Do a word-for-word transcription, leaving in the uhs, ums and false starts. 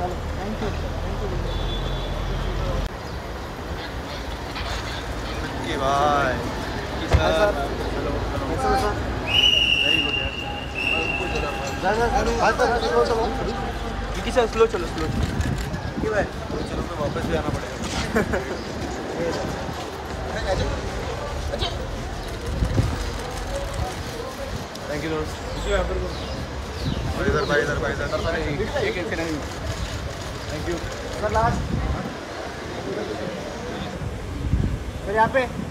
चलो thank you thank you भाई sir hello hello sir very good यार sir slow चलो विकी सर स्लो चलो स्लो क्यों भाई चलो तो वापस भी आना पड़ेगा थैंक यू दोस्त इधर भाई इधर भाई इधर एक एक थैंक यू सर लास्ट फिर यहाँ पे